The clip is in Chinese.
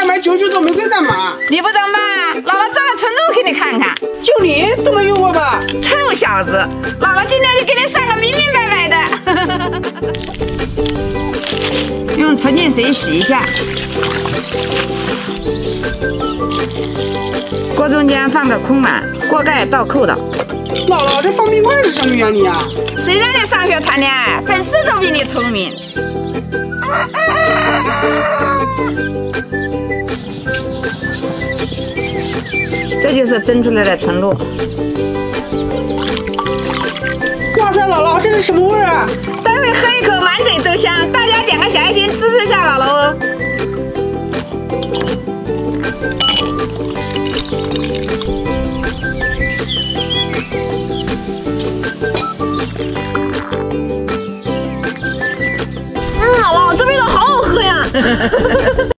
外卖舅舅都没给咱妈。 你不懂吧？姥姥找了陈露给你看看。 就你都没有我吧？ 臭小子，姥姥今天就给你晒个明明白白的。用纯净水洗一下，锅中间放个空碗，锅盖倒扣的。 姥姥，这方便块是什么原理啊？ 谁让你上学谈恋爱，粉丝都比你聪明。这就是蒸出来的纯露。 哇塞，姥姥，这是什么味儿啊？ 待会喝一口，满嘴都香。大家点个小爱心支持一下姥姥哦。姥姥，这味道好好喝呀！